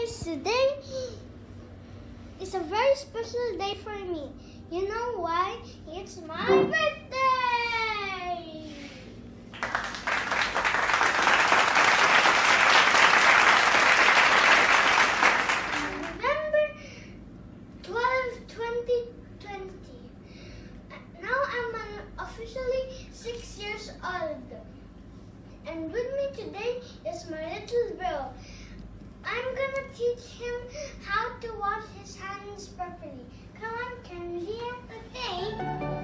guys, today is a very special day for me. You know why? It's my birthday! November 12, 2020. Now I'm officially 6 years old. And with me today is my little bro. I'm gonna teach him how to wash his hands properly. Come on, Kenji. Okay.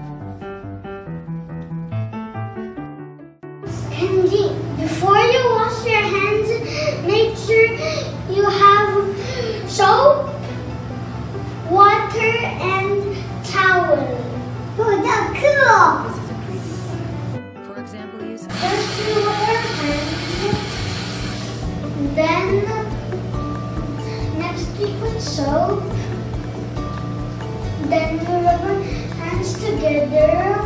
Kenji, before you wash your hands, make sure you have soap, water, and towel. Oh, that's cool. This is a preview. For example, use First you wash your hands, then next we put soap, then we rub our hands together,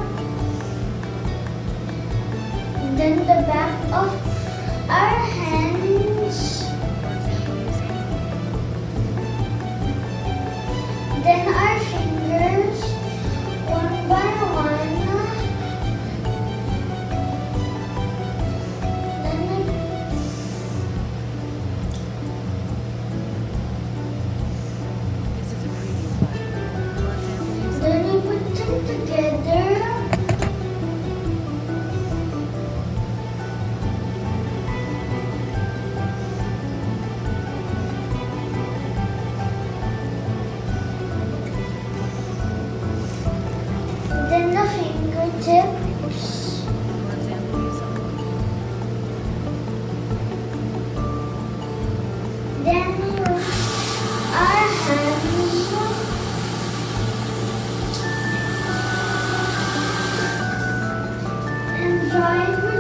then the back of our hands, then our fingers, one by one. this is a preview file. For example, use Then we put them together. Then the fingertips. for example, use Then our hands. And dry